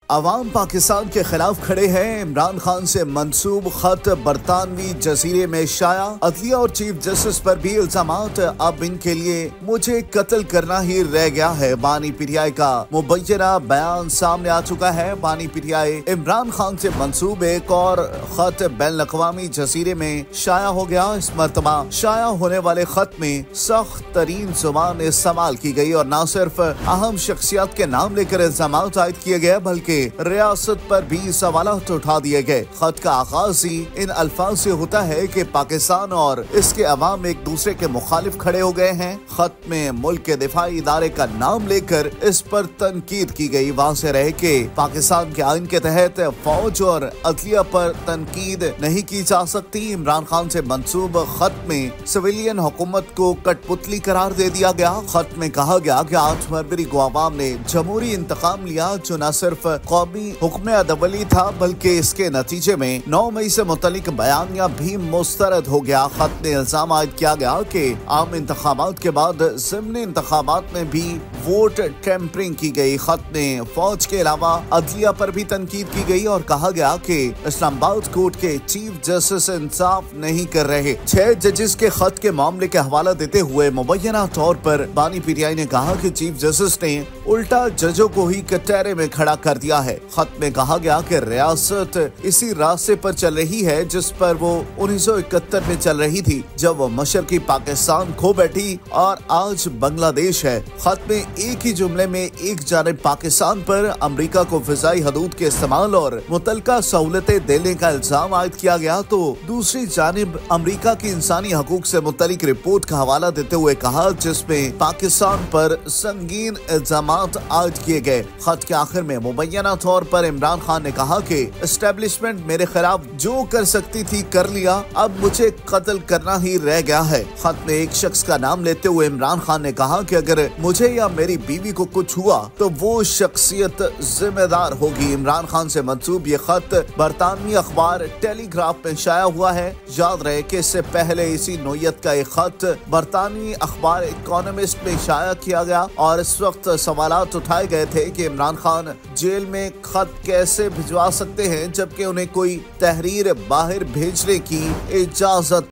अवाम पाकिस्तान के खिलाफ खड़े हैं। इमरान खान से मंसूब खत बरतानवी जजीरे में शाया। अदलिया और चीफ जस्टिस पर भी इल्जामात। अब इनके लिए मुझे कत्ल करना ही रह गया है। बानी पीटीआई का मुबैना बयान सामने आ चुका है। बानी पीटीआई इमरान खान से मंसूब एक और खत बैन अवी जजीरे में शाया हो गया। इस मरतबा शाया होने वाले खत में सख्त तरीन जुबान इस्तेमाल की गई और न सिर्फ अहम शख्सियत के नाम लेकर इल्जामात आयद किए गए बल्कि रियासत पर भी सवालात उठा दिए गए। खत का आगाज ही इन अल्फाज से होता है कि पाकिस्तान और इसके अवाम एक दूसरे के मुखालिफ खड़े हो गए हैं। खत में मुल्क के दिफाई इदारे का नाम लेकर इस पर तनकीद की गई। वाज़ेह रहे कि पाकिस्तान के आइन के तहत फौज और अदलिया पर तनकीद नहीं की जा सकती। इमरान खान से मंसूब खत में सिविलियन हुकूमत को कठपुतली करार दे दिया गया। खत में कहा गया कि 8 फरवरी को अवाम ने जमहूरी इंतकाम लिया जो न सिर्फ कौमी हुक्म अदवली था बल्कि इसके नतीजे में 9 मई से मुतलिक बयानिया भी मुस्तरद हो गया। खत में इल्जाम आयद किया गया कि आम इंतखाबात के बाद ज़िमनी इंतखाबात में भी वोट टेम्परिंग की गई। खत में फौज के अलावा अदलिया पर भी तनकीद की गई और कहा गया कि इस्लामाबाद कोर्ट के चीफ जस्टिस इंसाफ नहीं कर रहे। 6 जजेस के खत के मामले के हवाला देते हुए मुबैना तौर पर बानी पीटीआई ने कहा कि चीफ जस्टिस ने उल्टा जजों को ही कटहरे में खड़ा कर दिया है। खत में कहा गया कि रियासत इसी रास्ते पर चल रही है जिस पर वो 1971 में चल रही थी जब वो मशरकी पाकिस्तान खो बैठी और आज बांग्लादेश है। खत में एक ही जुमले में एक जानिब पाकिस्तान पर अमेरिका को फिजाई हदूद के इस्तेमाल और मुतलका सहूलतें देने का इल्जाम आयद किया गया तो दूसरी जानिब अमेरिका की इंसानी हकूक से मुतलिक रिपोर्ट का हवाला देते हुए कहा जिसमें पाकिस्तान पर संगीन इल्जामात आयद किए गए। खत के आखिर में मुबैना तौर पर इमरान खान ने कहा कि एस्टेब्लिशमेंट मेरे खिलाफ जो कर सकती थी कर लिया, अब मुझे कत्ल करना ही रह गया है। खत में एक शख्स का नाम लेते हुए इमरान खान ने कहा कि अगर मुझे या मेरी बीवी को कुछ हुआ तो वो शख्सियत जिम्मेदार होगी। इमरान खान से मंसूब ये खत बरतानवी अखबार टेलीग्राफ में शाया हुआ है। याद रहे कि इससे पहले इसी नोयत का एक खत बरतानवी अखबार इकोनॉमिस्ट में शाया किया गया और इस वक्त सवालात उठाए गए थे कि इमरान खान जेल में खत कैसे भिजवा सकते हैं जबकि उन्हें कोई तहरीर बाहर भेजने की इजाजत